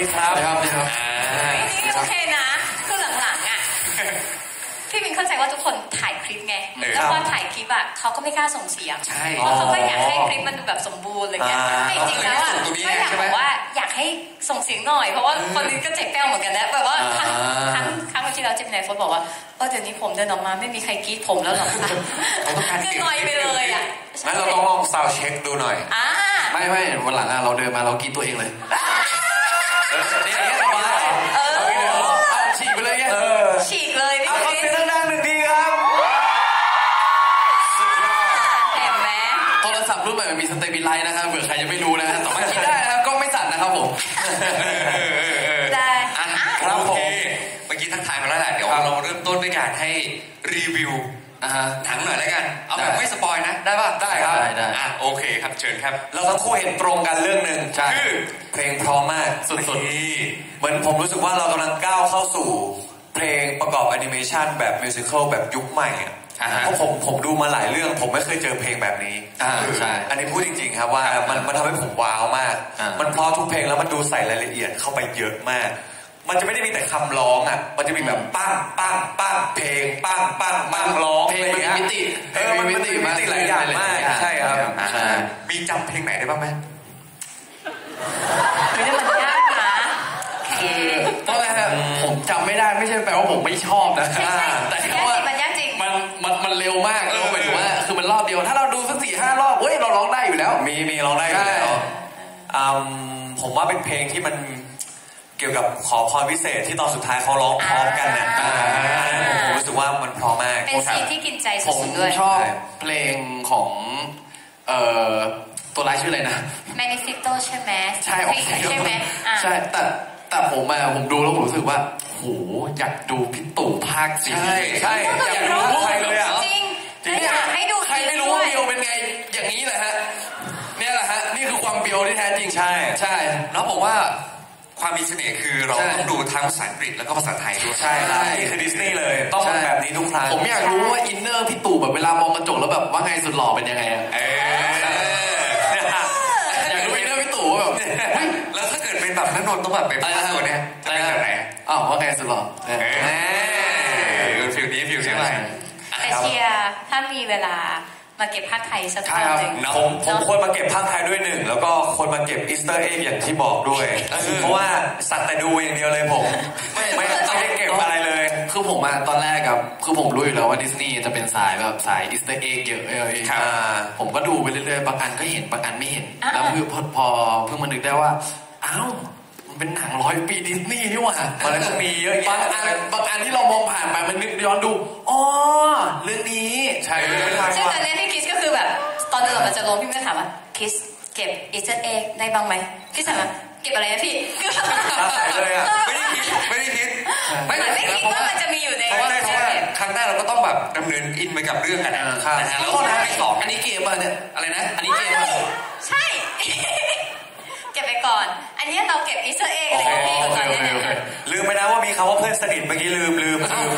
ครับครับนี่โอเคนะคือหลังๆอ่ะพี่มินเข้าใจว่าทุกคนถ่ายคลิปไงแล้วพอถ่ายคลิปอ่ะเขาก็ไม่กล้าส่งเสียงเพราะเขาก็อยากให้คลิปมันดูแบบสมบูรณ์อะไรเงี้ยจริงๆแล้วอ่ะก็อยากบอกว่าอยากให้ส่งเสียงหน่อยเพราะว่าคนนึงก็เจ็บแป้วเหมือนกันนะแบบว่าครั้งที่เราจิมไนโฟนบอกว่าเดี๋ยวนี้ผมเดินออกมาไม่มีใครกรี๊ดผมแล้วหรอกค่ะคือน้อยไปเลยอ่ะงั้นเราต้องลองซาวด์เช็คดูหน่อยไม่วันหลังเราเดินมาเรากรี๊ดตัวเองเลยฉีกไปเลยเนี่ยฉีกเลยเอาเสียงดังๆหนึ่งทีครับเห็นไหมโทรศัพท์รุ่นใหม่มันมีสเตบิไลซ์นะครับเผื่อใครยังไม่รู้นะฮะสามารถฉีกได้นะครับก็ไม่สั่นนะครับผมได้ครับผมเมื่อกี้ทักทายมาแล้วแหละเดี๋ยวเราเริ่มต้นด้วยการให้รีวิวหนังหน่อยแล้วกันเอาแบบไม่สปอยนะได้ป่ะได้ครับได้โอเคครับเชิญครับเราทั้งคู่เห็นตรงกันเรื่องหนึ่งคือเพลงพร้อมมากสุดๆเหมือนผมรู้สึกว่าเรากำลังก้าวเข้าสู่เพลงประกอบแอนิเมชันแบบมิวสิควลแบบยุคใหม่อ่ะเพราะผมดูมาหลายเรื่องผมไม่เคยเจอเพลงแบบนี้ใช่อันนี้พูดจริงๆครับว่ามันทำให้ผมว้าวมากมันเพราะทุกเพลงแล้วมันดูใส่รายละเอียดเข้าไปเยอะมากมันจะไม่ได้มีแต่คำร้องอ่ะมันจะมีแบบปั้งปั้งปั้งเพลงปั้งปั้งปั้งร้องเพลงมันมีมิติมันมีมิติหลายอย่างมากใช่ครับมีจำเพลงไหนได้บ้างไหมมันยากนะคือตอนแรกผมจำไม่ได้ไม่ใช่แปลว่าผมไม่ชอบนะแต่แค่ว่ามันยากจริงมันเร็วมากแล้วหมายถึงว่าคือมันรอบเดียวถ้าเราดูสัก4-5 รอบเฮ้ยเราร้องได้อยู่แล้วมีร้องได้อยู่แล้วผมว่าเป็นเพลงที่มันเกี่ยวกับขอพรพิเศษที่ตอนสุดท้ายเขาร้องพร้อมกันเนี่ยผมรู้สึกว่ามันพร้อมมากเป็นซีนที่กินใจสุดๆด้วยผมชอบเพลงของตัวร้ายชื่ออะไรนะ Manifesto ใช่ไหมใช่ใช่ไหมใช่แต่ผมดูแล้วผมรู้สึกว่าโหอยากดูพี่ตู่ภาค4ใช่อยากรู้ใครเลยอ่ะจริงอยากให้ดูใครไม่รู้ว่าเบียวเป็นไงอย่างนี้แหละฮะเนี่ยแหละฮะนี่คือความเบียวที่แท้จริงใช่แล้วผมว่าความมีเสน่ห์คือเราต้องดูทั้งภาษาอังกฤษแล้วก็ภาษาไทยด้วยใช่นี่คือดิสนีย์เลยต้องแบบนี้ทุกครั้งผมอยากรู้ว่าอินเนอร์พี่ตู่แบบเวลามองกระจกแล้วแบบว่าไงสุดหล่อเป็นยังไงอยากรู้อินเนอร์พี่ตู่แบบแล้วถ้าเกิดเป็นแบบนักนนท์ต้องแบบเป็นตัวเนี้ยจะเป็นแบบไหนว่าไงสุดหล่อฟิลนี้ฟิลใช่ไหมแต่เชียร์ถ้ามีเวลามาเก็บภาคไทยสักตอนหนึ่งผมควรมาเก็บภาคไทยด้วยหนึ่งแล้วก็ควรมาเก็บอีสเตอร์เอ็กอย่างที่บอกด้วยเพราะว่าสัตว์แต่ดูอย่างเดียวเลยผมไม่ได้เก็บอะไรเลยคือผมตอนแรกครับคือผมรู้อยู่แล้วว่าดิสนีย์จะเป็นสายแบบสายอีสเตอร์เอ็กเยอะผมก็ดูไปเรื่อยๆบางอันก็เห็นบางอันไม่เห็นแล้วพอเพิ่งมานึกได้ว่าอ้าวเป็นหนัง100 ปีดิสนีย์นี่หว่ามันก็มีเยอะบางอันที่เรามองผ่านไปมันนึกย้อนดูอ๋อเรื่องนี้ใช่เลยซึ่งตอนนี้พี่คิสก็คือแบบตอนเดินออกมาจากโรงพี่ก็ถามว่าคิสเก็บอีสเตอร์เอ็กได้บ้างไหมคิสถามว่าเก็บอะไรนะพี่เลยอ่ะไม่ได้คิดไม่คิดว่ามันจะมีอยู่ในครั้งแรกเราก็ต้องแบบดำเนินอินไปกับเรื่องกันนะแล้วก็ได้สองอันนี้เกมป่ะเนี่ยอะไรนะอันนี้เกมป่ะใช่เก็บไปก่อนอันนี้เราเก็บอีสเตอร์เอ็กอะไรก็พี่ก่อนลืมไปนะว่ามีคำว่าเพื่อนสนิทเมื่อกี้ลืมบือ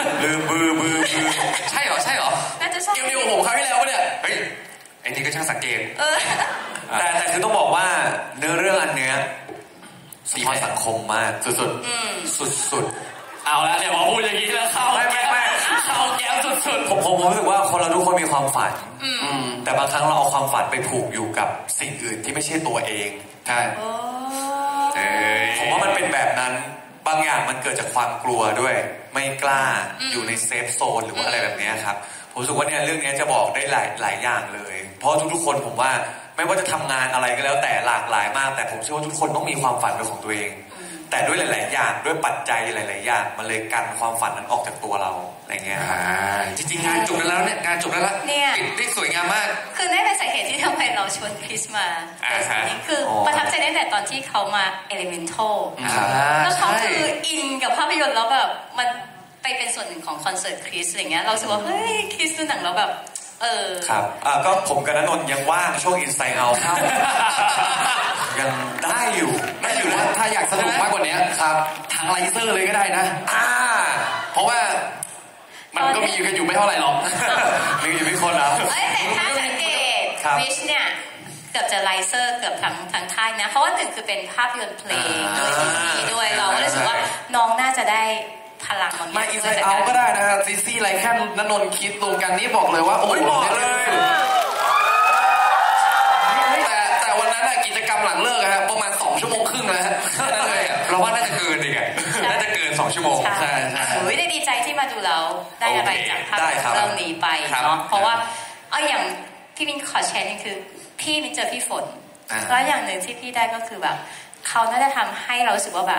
ใช่เหรอน่าจะใช่เกมเดียวผมคราวที่แล้วเนี่ยเฮ้ยไอ้นี่ก็ช่างสังเกตแต่คือต้องบอกว่าเนื้อเรื่องอันเนี้ยสะท้อนสังคมมากสุดเอาแล้วเนี่ยพอพูดอย่างนี้แล้วเข้าแก้มสุดผมรู้สึกว่าคนเราทุกคนมีความฝันแต่บางครั้งเราเอาความฝันไปผูกอยู่กับสิ่งอื่นที่ไม่ใช่ตัวเองใช่ผมว่ามันเป็นแบบนั้นบางอย่างมันเกิดจากความกลัวด้วยไม่กล้าอยู่ในเซฟโซนหรือว่าอะไรแบบนี้ครับผมรู้สึกว่าเนี่ยเรื่องนี้จะบอกได้หลายอย่างเลยเพราะทุกคนผมว่าไม่ว่าจะทำงานอะไรก็แล้วแต่หลากหลายมากแต่ผมเชื่อว่าทุกคนต้องมีความฝันเป็นของตัวเองแต่ด้วยหลายๆอย่างด้วยปัจจัยหลายๆอย่างมันเลยกันความฝันนั้นออกจากตัวเราอะไรเงี้ยจริงๆงานจบแล้วเนี่ยงานจบแล้วปิดได้สวยงามมากคือนั่นเป็นสาเหตุที่ทำไมเราชวนคริสมานี่คือประทับใจตั้งแต่ตอนที่เขามา Elemental แล้วเขาคืออินกับภาพยนตร์แล้วแบบมันไปเป็นส่วนหนึ่งของคอนเสิร์ตคริสอะไรเงี้ยเราสึกว่าเฮ้ยคริสดูหนังแล้วแบบครับก็ผมกับณนนท์ยังว่างช่วงอินไซด์เอาครับยังได้อยู่นะถ้าอยากสนุกมากกว่านี้ครับทางไลเซอร์เลยก็ได้นะเพราะว่ามันก็มีกันอยู่ไม่เท่าไหร่หรอกมีอยู่ไม่คนแล้วแต่ถ้าสังเกตวิชเนี่ยเกือบจะไลเซอร์เกือบทั้งค่ายนะเพราะว่าหนึ่งคือเป็นภาพยนตร์เพลงด้วยซีรีส์ด้วยเราก็รู้สึกว่าน้องน่าจะได้พลังบางอย่างมาอินไซด์เอาก็ได้นะครับซีซี่ไรแค่นนนท์คิดรวมกันนี่บอกเลยว่าโอ้ยเหมาะเลยแต่วันนั้นกิจกรรมหลังเลิกครับประมาณ2 ชั่วโมงครึ่งแล้วนั่นเลยเราว่าน่าจะเกินดีไงน่าจะเกิน2 ชั่วโมงใช่ได้ดีใจที่มาดูเราได้อะไรจากภาพเรื่องนี้ไปเนาะเพราะว่าอย่างพี่มินขอแชร์นี่คือพี่มินเจอพี่ฝนแล้วอย่างหนึ่งที่พี่ได้ก็คือแบบเขาน่าจะทำให้เรารู้สึกว่าแบบ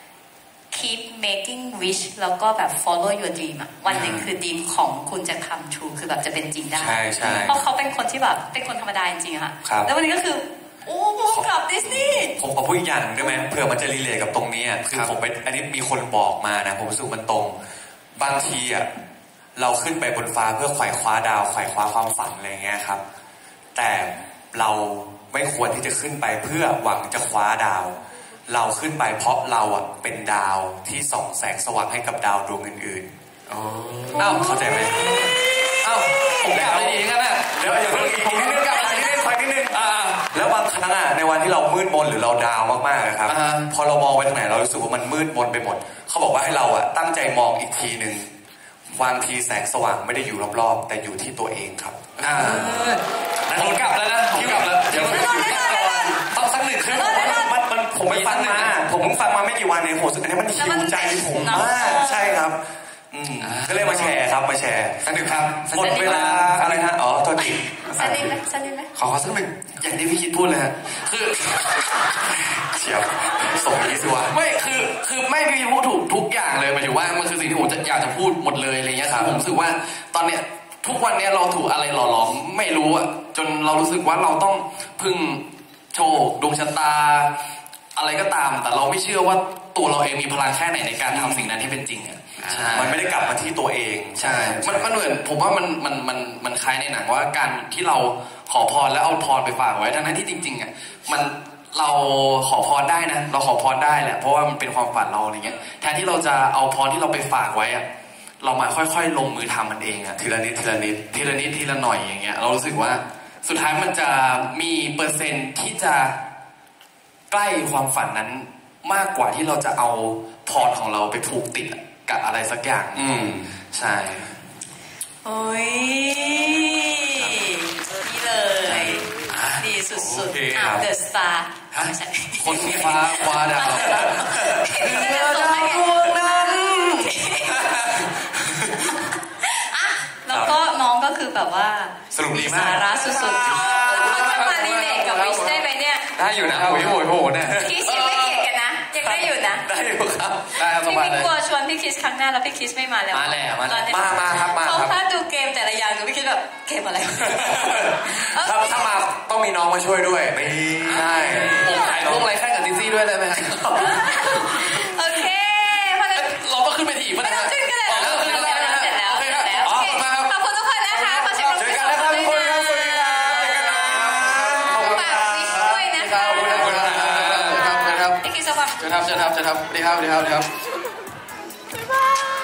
keep making wish แล้วก็แบบ follow your dream อ่ะวันหนึ่งคือ dream ของคุณจะทำ true คือแบบจะเป็นจริงได้เพราะเขาเป็นคนที่แบบเป็นคนธรรมดาจริงๆค่ะแล้ววันนี้ก็คือโอ้โหกลับดิสนีย์ผมขอพูดอีกอย่างได้ไหมเผื่อมันจะรีเลทกับตรงนี้คือผมไปอันนี้มีคนบอกมานะผมรู้สึกมันตรงบางทีเราขึ้นไปบนฟ้าเพื่อไขว่คว้าดาวไขว่คว้าความฝันอะไรเงี้ยครับแต่เราไม่ควรที่จะขึ้นไปเพื่อหวังจะคว้าดาวเราขึ้นไปเพราะเราเป็นดาวที่ส่องแสงสว่างให้กับดาวดวงอื่นๆเข้าใจไหมผมกลับไปอีกนะเดี๋ยวอย่าเพิ่งอีกนิดนึงกลับนิดนึงแล้วบางครั้งในวันที่เรามืดมนหรือเราดาวมากๆนะครับพอเรามองไปทางไหนเรารู้สึกว่ามันมืดมนไปหมดเขาบอกว่าให้เราตั้งใจมองอีกทีหนึ่งบางทีแสงสว่างไม่ได้อยู่รอบๆแต่อยู่ที่ตัวเองครับผมกลับแล้วนะผมกลับแล้วเดี๋ยวต้องสัก1 คืนมันผมไปฟังมาผมเพิ่งฟังมาไม่กี่วันเองโหสุดอันนี้มันหิวใจผมมากใช่ครับก็เลยมาแชร์ครับมาแชร์สัก1 ครับหมดเวลาอะไรฮะตัวจริงสักนิดไหมขอสัก1อย่างที่พี่คิดพูดเลยฮะคือเฉียบส่งนี้สิวะไม่คือไม่พี่พูดถูกทุกอย่างเลยหมายถึงว่ามันคือสิ่งที่ผมอยากจะพูดหมดเลยอะไรเงี้ยครับผมรู้สึกว่าตอนเนี้ยทุกวันนี้เราถูกอะไรหล่อหลอมไม่รู้จนเรารู้สึกว่าเราต้องพึ่งโชคดวงชะตาอะไรก็ตามแต่เราไม่เชื่อว่าตัวเราเองมีพลังแค่ไหนในการทำสิ่งนั้นให้เป็นจริงมันไม่ได้กลับมาที่ตัวเองใช่มันเหมือนผมว่ามันคล้ายในหนังว่าการที่เราขอพรแล้วเอาพรไปฝากไว้ทั้งนั้นที่จริงๆเราขอพรได้นะเราขอพรได้แหละเพราะว่ามันเป็นความฝันเราอะไรเงี้ยแทนที่เราจะเอาพรที่เราไปฝากไว้เรามาค่อยๆลงมือทำมันเองทีละนิดทีละหน่อยอย่างเงี้ยเรารู้สึกว่าสุดท้ายมันจะมีเปอร์เซ็นต์ที่จะใกล้ความฝันนั้นมากกว่าที่เราจะเอาพรของเราไปผูกติดกับอะไรสักอย่างใช่โอ้ยนี่เลยดีสุดๆเดอะสตาร์คนฟ้าคว้าดาวเรือดาวดวงนั้นแล้วก็น้องก็คือแบบว่าสรุปดีมากสาระสุดๆเขาจะมารีเลทกับวิชได้ไหมเนี่ยได้อยู่นะโอ้โหเนี่ยคิสยังไม่เกลียดกันนะยังได้อยู่นะได้อยู่ครับพี่ไม่กลัวชวนพี่คิสครั้งหน้าแล้วพี่คิสไม่มาแล้วมาแล้วมาครับเขาถ้าดูเกมแต่ละอย่างดูพี่คิสแบบเกมอะไรถ้ามาต้องมีน้องมาช่วยด้วยไม่ใช่ผมถ่ายพวกอะไรแค่กับดิซี่ด้วยได้ไหมโอเคเราก็ขึ้นไปถีบไม่ต้องขึ้นกันเลยเสร็จแล้วขอบคุณทุกคนนะคะขอเชิญทุกคนด้วยนะฝากวิชด้วยนะคะพี่คิสสวัสดีครับดีครับบ๊ายบาย